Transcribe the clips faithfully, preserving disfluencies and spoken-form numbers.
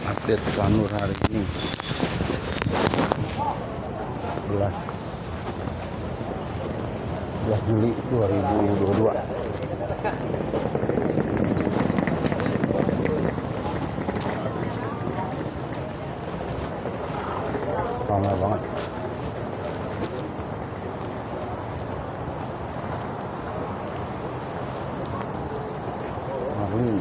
Update Sanur hari ini sebelas Juli dua ribu dua puluh dua. Ramai banget. Nah, ini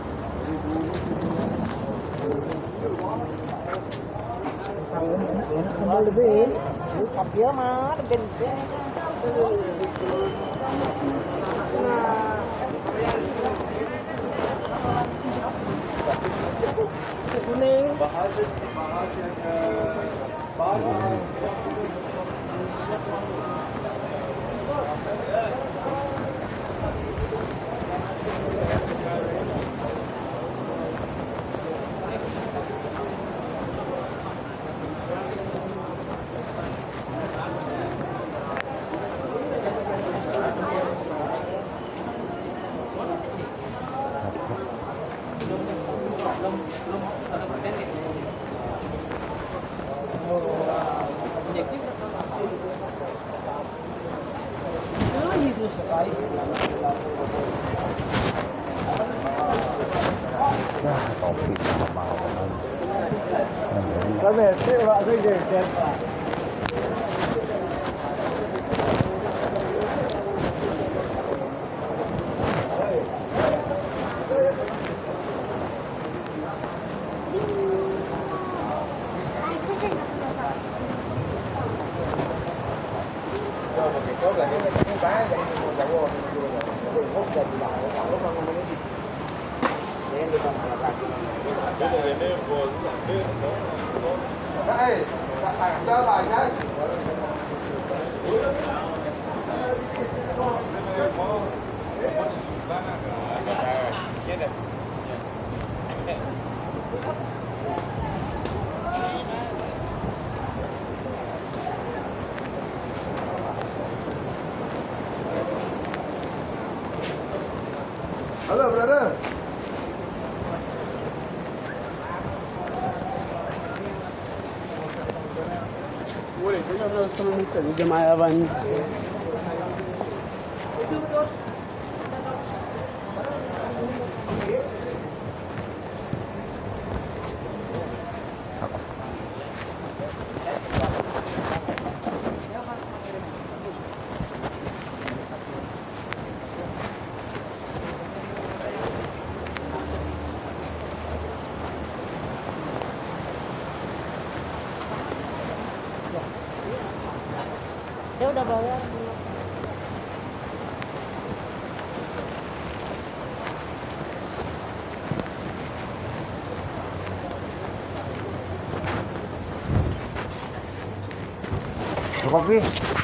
lebih dia mah lebih kuning ya topi sama apa Tapi sih Pak sih deh. Đây, tặng sơ bài nhá. Halo, brother. Boleh, kita harus meminta jemaah abang. Dia udah bayar. kopi.